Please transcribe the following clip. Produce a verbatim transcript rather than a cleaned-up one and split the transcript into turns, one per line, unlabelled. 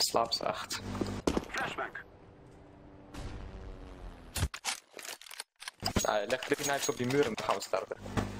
slaapzacht.
Flashback.
Nou, leg drie knives op die muur en dan gaan we starten.